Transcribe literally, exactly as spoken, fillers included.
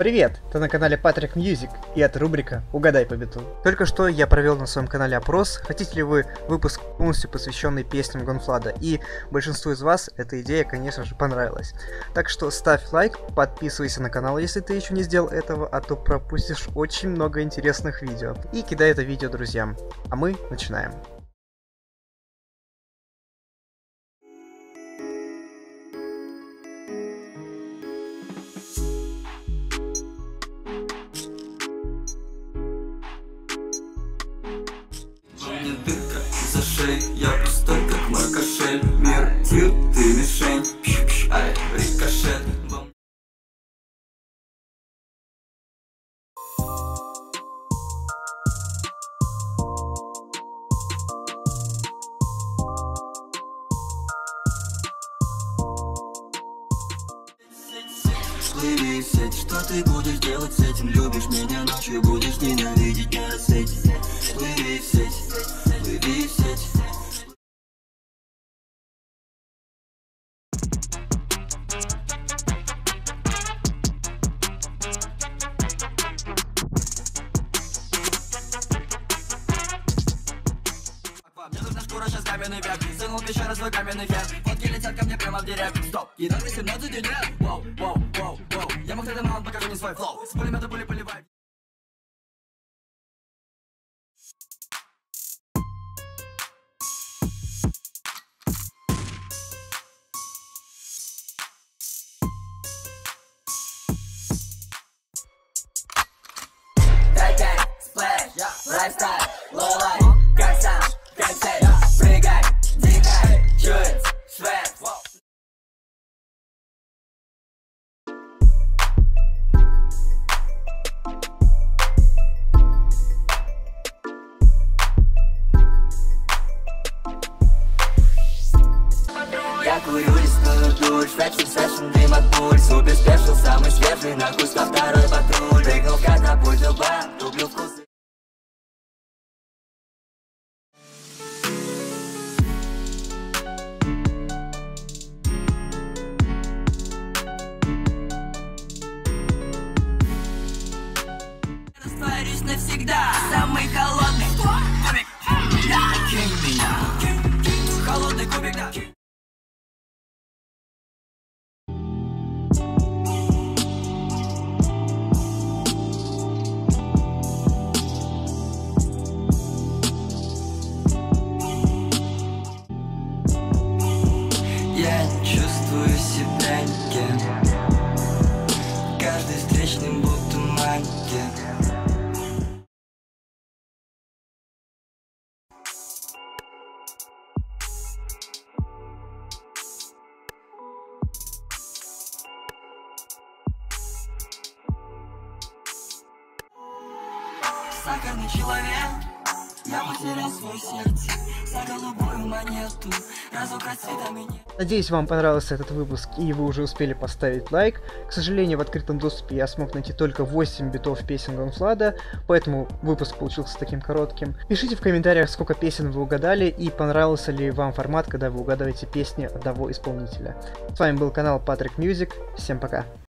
Привет! Ты на канале Patrick Music, и это рубрика «Угадай по биту». Только что я провел на своем канале опрос, хотите ли вы выпуск полностью посвященный песням Гонфлада, и большинству из вас эта идея, конечно же, понравилась. Так что ставь лайк, подписывайся на канал, если ты еще не сделал этого, а то пропустишь очень много интересных видео. И кидай это видео друзьям. А мы начинаем. Дырка за шеей, я пустой, как мой кошель. Мир, тир, ты мишень, пш-пш, ай, рикошет. Плыви в сеть, что ты будешь делать с этим? Любишь меня ночью, будешь ненавидеть нейросеть. Плыви в сеть, плыви в сеть. Мне нужна шкура, сейчас каменный век. Сынул пещеру свой каменный хер. Фотки летят ко мне прямо в директ. Стоп, еда восемнадцать и нет. Воу, воу, воу, воу. Я мог тогда маунт, покажу мне свой флоу. С пулемета пули поливай. Дай-дай, сплэш, лайфстайл, лоу-лайф, как сам, как цель. Прыгай, дикай, чует, свет. Я курю лесную дурь, фэшн, сэшн, дым от пуль. Супер спешл, самый свежий, на куста второй патруль. Прыгнул в катапульту, бам, люблю вкусы. Растворюсь навсегда, самый холодный кубик, да, кинь меня, холодный кубик, да. Я чувствую себя никем. Каждый встречный будто магия. Сахарный человек, я потерял свое сердце за голубую монету, разок расцветами нет. Надеюсь, вам понравился этот выпуск и вы уже успели поставить лайк. К сожалению, в открытом доступе я смог найти только восемь битов песен Гонфлада, поэтому выпуск получился таким коротким. Пишите в комментариях, сколько песен вы угадали и понравился ли вам формат, когда вы угадываете песни одного исполнителя. С вами был канал Patrick Music, всем пока.